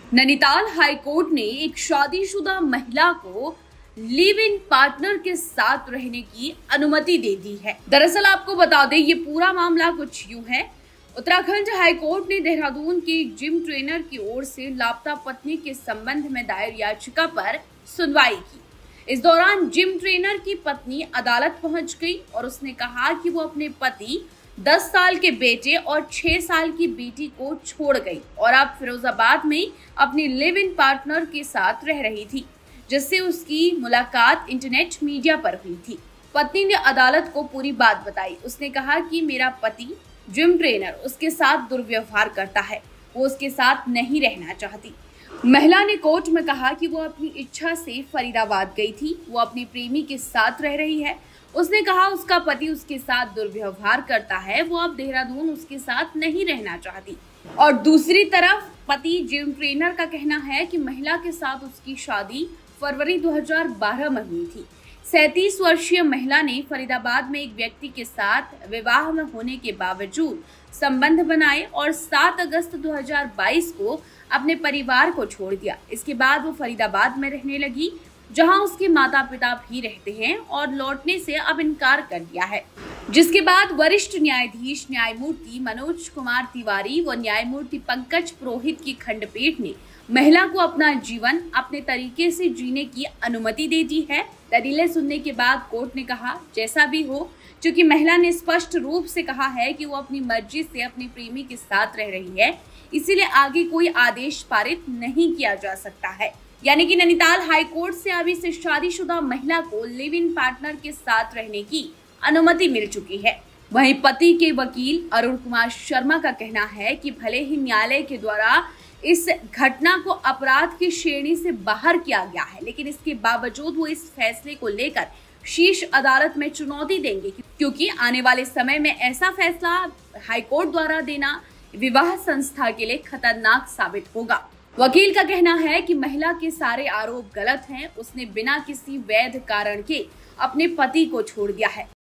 Nainital high court ने एक शादीशुदा महिला को लिव इन पार्टनर के साथ रहने की अनुमति दे दी है। दरअसल आपको बता दें, ये पूरा मामला कुछ यूं है। उत्तराखंड हाईकोर्ट ने देहरादून के जिम ट्रेनर की ओर से लापता पत्नी के संबंध में दायर याचिका पर सुनवाई की। इस दौरान जिम ट्रेनर की पत्नी अदालत पहुंच गई और उसने कहा कि वो अपने पति 10 साल के बेटे और 6 साल की बेटी को छोड़ गई और अब फिरोजाबाद में अपनी लिव इन पार्टनर के साथ रह रही थी, जिससे उसकी मुलाकात इंटरनेट मीडिया पर हुई थी। पत्नी ने अदालत को पूरी बात बताई। उसने कहा कि मेरा पति जिम ट्रेनर उसके साथ दुर्व्यवहार करता है, वो उसके साथ नहीं रहना चाहती। महिला ने कोर्ट में कहा कि वो अपनी इच्छा से फरीदाबाद गई थी, वो अपने प्रेमी के साथ रह रही है। उसने कहा उसका पति उसके साथ दुर्व्यवहार करता है, वो अब देहरादून उसके साथ नहीं रहना चाहती। और दूसरी तरफ पति जिम ट्रेनर का कहना है कि महिला के साथ उसकी शादी फरवरी 2012 में हुई थी। 37 वर्षीय महिला ने फरीदाबाद में एक व्यक्ति के साथ विवाह में होने के बावजूद संबंध बनाए और 7 अगस्त 2022 को अपने परिवार को छोड़ दिया। इसके बाद वो फरीदाबाद में रहने लगी, जहां उसके माता पिता भी रहते हैं, और लौटने से अब इनकार कर दिया है। जिसके बाद वरिष्ठ न्यायाधीश न्यायमूर्ति मनोज कुमार तिवारी व न्यायमूर्ति पंकज पुरोहित की खंडपीठ ने महिला को अपना जीवन अपने तरीके से जीने की अनुमति दे दी है। दलीलें सुनने के बाद कोर्ट ने कहा, जैसा भी हो, चूंकि महिला ने स्पष्ट रूप से कहा है कि वो अपनी मर्जी से अपने प्रेमी के साथ रह रही है, इसीलिए आगे कोई आदेश पारित नहीं किया जा सकता है। यानी कि नैनीताल हाईकोर्ट से अब इस शादीशुदा महिला को लिव इन पार्टनर के साथ रहने की अनुमति मिल चुकी है। वहीं पति के वकील अरुण कुमार शर्मा का कहना है कि भले ही न्यायालय के द्वारा इस घटना को अपराध की श्रेणी से बाहर किया गया है, लेकिन इसके बावजूद वो इस फैसले को लेकर शीर्ष अदालत में चुनौती देंगे, क्योंकि आने वाले समय में ऐसा फैसला हाईकोर्ट द्वारा देना विवाह संस्था के लिए खतरनाक साबित होगा। वकील का कहना है कि महिला के सारे आरोप गलत हैं। उसने बिना किसी वैध कारण के अपने पति को छोड़ दिया है।